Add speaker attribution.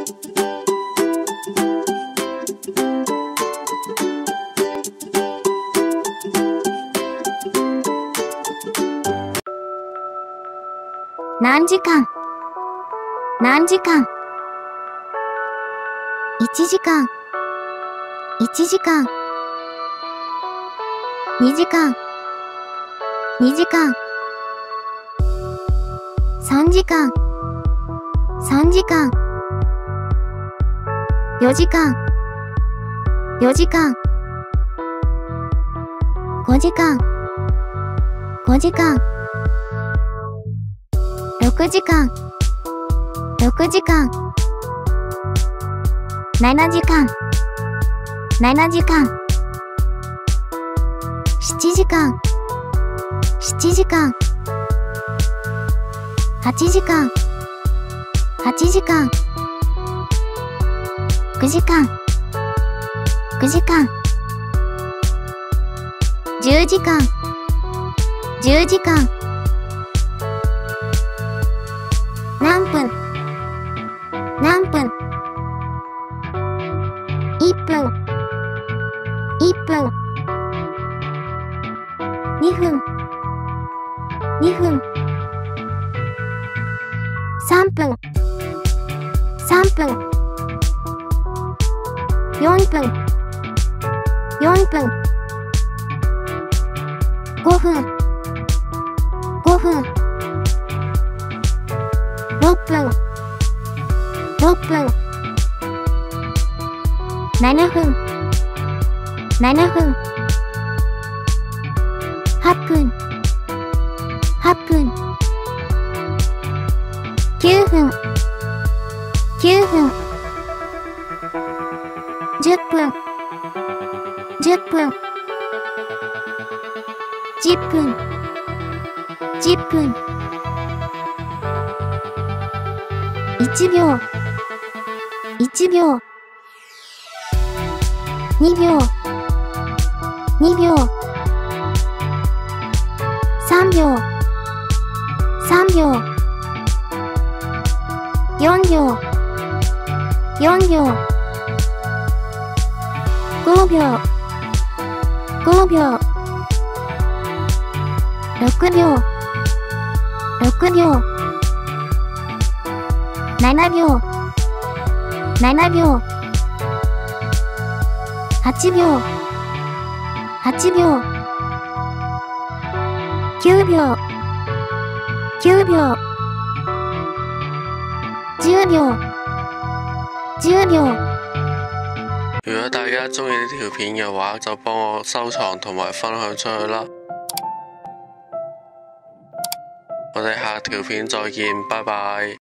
Speaker 1: 何時間何時間1時間1時間2時間2時間3時間3時間4時間4時間5時間5時間6時間6時間7時間7時間7時間7時間8時間8時間9時間9時間10時間10時間何分何分1分1分2分2分3分3分4分4分5分5分6分6分7分7分8分8分9分9分10分10分10分10分1秒1秒2秒2秒3秒3秒4秒4秒5秒5秒6秒6秒7秒7秒8秒8秒9秒9秒10秒10秒。
Speaker 2: 如果大家鍾意呢條片嘅話，就幫我收藏同埋分享出去啦。我哋下條片再見，拜拜。